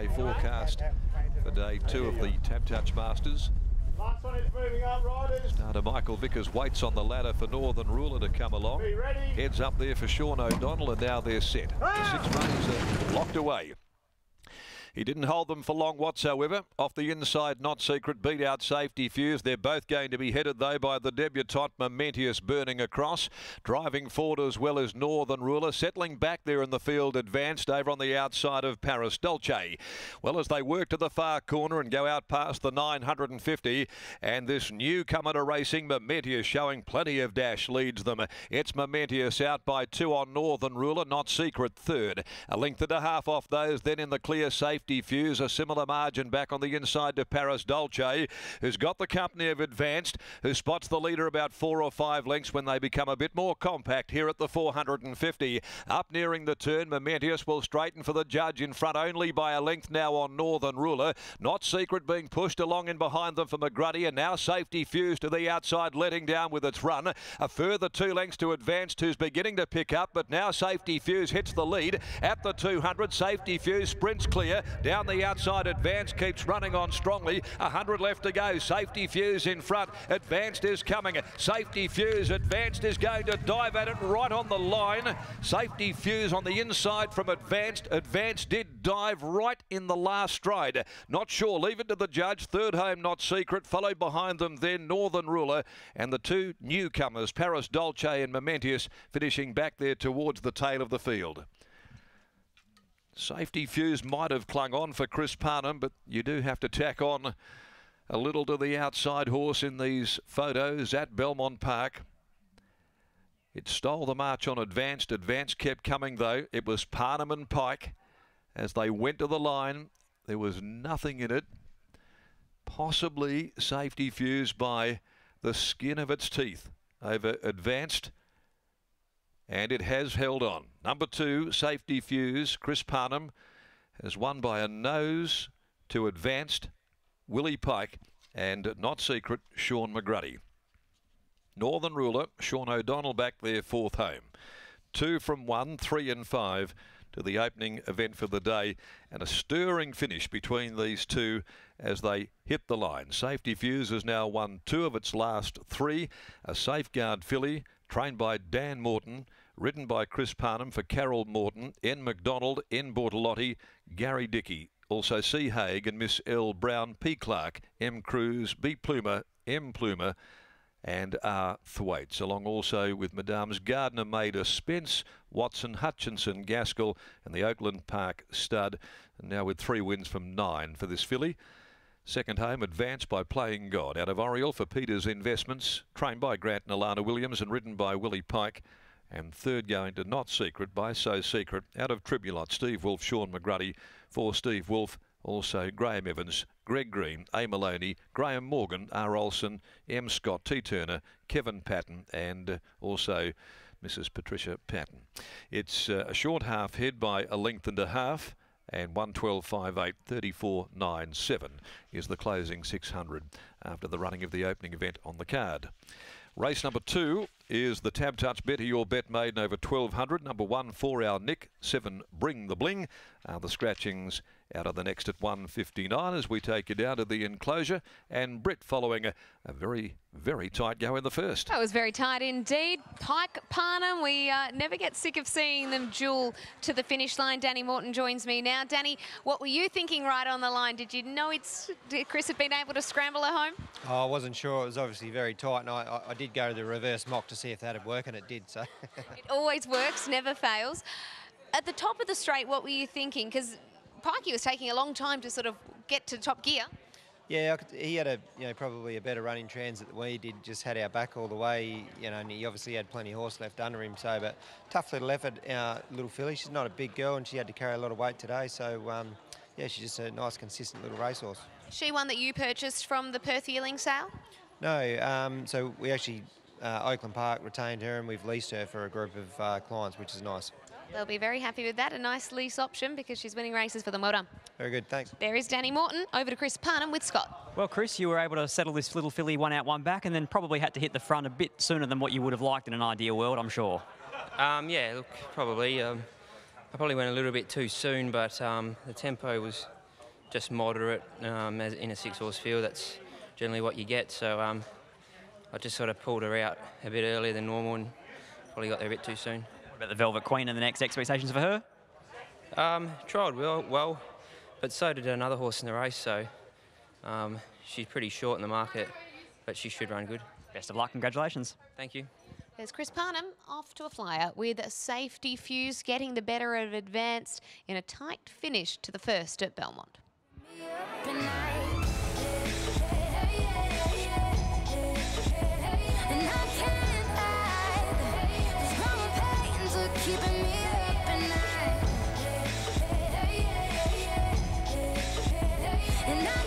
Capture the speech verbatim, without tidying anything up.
day forecast for day two of the TABtouch Masters. Starter Michael Vickers waits on the ladder for Northern Ruler to come along. Heads up there for Sean O'Donnell, and now they're set. The six runners are locked away. He didn't hold them for long whatsoever. Off the inside, Not Secret beat out Safety Fuse. They're both going to be headed, though, by the debutant Momentous burning across. Driving forward as well as Northern Ruler. Settling back there in the field, Advanced over on the outside of Paris Dolce. Well, as they work to the far corner and go out past the nine hundred fifty, and this newcomer to racing, Momentous, showing plenty of dash, leads them. It's Momentous out by two on Northern Ruler. Not Secret third. A length and a half off those, then in the clear Safety Fuse, a similar margin back on the inside to Paris Dolce, who's got the company of Advanced, who spots the leader about four or five lengths when they become a bit more compact here at the four hundred fifty. Up nearing the turn, Momentous will straighten for the judge, in front only by a length now on Northern Ruler. Not Secret being pushed along in behind them for McGruddy, and now Safety Fuse to the outside, letting down with its run. A further two lengths to Advanced, who's beginning to pick up, but now Safety Fuse hits the lead at the two hundred. Safety Fuse sprints clear. Down the outside, Advanced keeps running on strongly. A hundred left to go. Safety Fuse in front. Advanced is coming. Safety Fuse. Advanced is going to dive at it right on the line. Safety Fuse on the inside from Advanced. Advanced did dive right in the last stride. Not sure. Leave it to the judge. Third home, Not Secret. Followed behind them then Northern Ruler. And the two newcomers, Paris Dolce and Momentous, finishing back there towards the tail of the field. Safety Fuse might have clung on for Chris Parnham, but you do have to tack on a little to the outside horse in these photos at Belmont Park. It stole the march on Advanced. Advanced kept coming, though. It was Parnham and Pike. As they went to the line, there was nothing in it. Possibly Safety Fuse by the skin of its teeth over Advanced. And it has held on. Number two, Safety Fuse, Chris Parnham, has won by a nose to Advanced, Willie Pike, and Not Secret, Sean McGruddy. Northern Ruler, Sean O'Donnell back there, fourth home. Two from one, three and five to the opening event for the day, and a stirring finish between these two as they hit the line. Safety Fuse has now won two of its last three. A Safeguard filly, trained by Dan Morton, ridden by Chris Parnham for Carol Morton, N. McDonald, N. Bortolotti, Gary Dickey, also C. Haig and Miss L. Brown, P. Clark, M. Cruz, B. Plumer, M. Plumer, and R. Thwaites, along also with Madame's Gardner, Maida, Spence, Watson, Hutchinson, Gaskell, and the Oakland Park stud, and now with three wins from nine for this filly. Second home, Advanced by Playing God, out of Oriel for Peters Investments, trained by Grant and Alana Williams and ridden by Willie Pike. And third going to Not Secret by So Secret, out of Tribulot, Steve Wolf, Sean McGruddy for Steve Wolf. Also Graham Evans, Greg Green, A. Maloney, Graham Morgan, R. Olson, M. Scott, T. Turner, Kevin Patton, and also Missus Patricia Patton. It's uh, a short half head by a length and a half. And one twelve five eight, thirty-four nine seven is the closing six hundred after the running of the opening event on the card. Race number two is the TABtouch Better Your Bet Maiden over twelve hundred. Number one, Four Hour Nick. Seven, Bring the Bling. Uh, the scratchings out of the next at one fifty-nine as we take you down to the enclosure. And Britt following a, a very, very tight go in the first. That was very tight indeed. Pike, Parnham, we uh, never get sick of seeing them duel to the finish line. Danny Morton joins me now. Danny, what were you thinking right on the line? Did you know it's did Chris had been able to scramble at home? Oh, I wasn't sure. It was obviously very tight, and I, I, I did go to the reverse mock to see if that'd work, and it did. So it always works, never fails. At the top of the straight, what were you thinking? Because Pikey was taking a long time to sort of get to top gear. Yeah, I could, he had a you know probably a better running transit than we did. Just had our back all the way, you know, and he obviously had plenty of horse left under him. So, but tough little effort, our little filly. She's not a big girl, and she had to carry a lot of weight today. So, um, yeah, she's just a nice, consistent little racehorse. She one that you purchased from the Perth Yearling sale? No, um, so we actually uh, Oakland Park retained her, and we've leased her for a group of uh, clients, which is nice. They'll be very happy with that. A nice lease option because she's winning races for them. Well done. Very good, thanks. There is Danny Morton. Over to Chris Parnham with Scott. Well, Chris, you were able to settle this little filly one out, one back, and then probably had to hit the front a bit sooner than what you would have liked in an ideal world, I'm sure. Um, yeah, look, probably. Um, I probably went a little bit too soon, but um, the tempo was just moderate um, as in a six-horse field. That's generally what you get. So um, I just sort of pulled her out a bit earlier than normal and probably got there a bit too soon. What about the Velvet Queen and the next expectations for her? Um, trialled well, well, but so did another horse in the race. So um, she's pretty short in the market, but she should run good. Best of luck. Congratulations. Thank you. There's Chris Parnham off to a flyer with a Safety Fuse getting the better of Advanced in a tight finish to the first at Belmont. And I